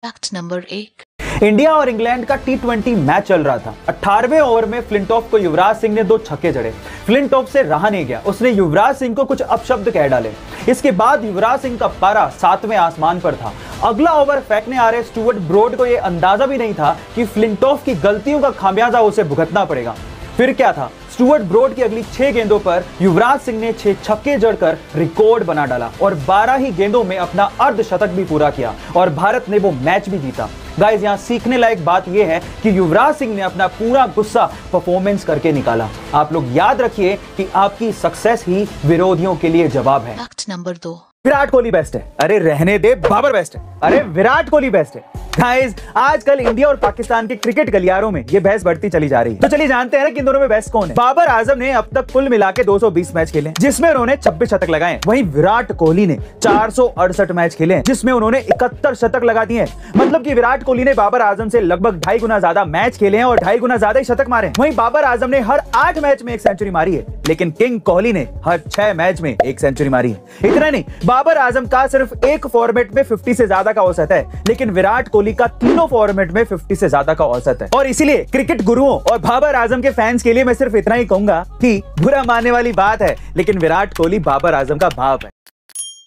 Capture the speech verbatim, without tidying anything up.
Fact number एक। India और England का टी ट्वेंटी मैच चल रहा था। अठारहवें ओवर में फ्लिंटॉफ को युवराज सिंह ने दो छक्के जड़े। फ्लिंटॉफ से रहा नहीं गया, उसने युवराज सिंह को कुछ अपशब्द कह डाले। इसके बाद युवराज सिंह का पारा सातवें आसमान पर था। अगला ओवर फेंकने आ रहे स्टुअर्ट ब्रॉड को यह अंदाजा भी नहीं था कि फ्लिंटॉफ की गलतियों का खामियाजा उसे भुगतना पड़ेगा। फिर क्या था, स्टुअर्ट ब्रॉड की अगली छह गेंदों पर युवराज सिंह ने छह छक्के जड़कर रिकॉर्ड बना डाला और बारह ही गेंदों में अपना अर्धशतक भी पूरा किया और भारत ने वो मैच भी जीता। गाइस, यहां सीखने लायक बात यह है कि युवराज सिंह ने अपना पूरा गुस्सा परफॉर्मेंस करके निकाला। आप लोग याद रखिए कि आपकी सक्सेस ही विरोधियों के लिए जवाब है। फैक्ट नंबर दो। विराट कोहली बेस्ट है। अरे रहने दे, बाबर बेस्ट है। अरे विराट कोहली बेस्ट है। गाइस, आजकल इंडिया और पाकिस्तान के क्रिकेट गलियारों में ये बहस बढ़ती चली जा रही है। तो चलिए जानते हैं कि इन दोनों में बेस्ट कौन है। बाबर आजम ने अब तक कुल मिला के दो सौ बीस मैच खेले जिसमें उन्होंने छब्बीस शतक लगाए। वहीं विराट कोहली ने चार सौ अड़सठ मैच खेले जिसमें उन्होंने इकहत्तर शतक लगा दिए। मतलब कि विराट कोहली ने बाबर आजम से लगभग ढाई गुना ज्यादा मैच खेले हैं और ढाई गुना ज्यादा ही शतक मारे। वहीं बाबर आजम ने हर आठ मैच में एक सेंचुरी मारी है, लेकिन किंग कोहली ने हर छह मैच में एक सेंचुरी मारी है। इतना नहीं, बाबर आजम का सिर्फ एक फॉर्मेट में पचास से ज्यादा का औसत है, लेकिन विराट कोहली का तीनों फॉर्मेट में पचास से ज्यादा का औसत है। और इसीलिए क्रिकेट गुरुओं और बाबर आजम के फैंस के लिए मैं सिर्फ इतना ही कहूंगा कि बुरा मानने वाली बात है, लेकिन विराट कोहली बाबर आजम का बाप है।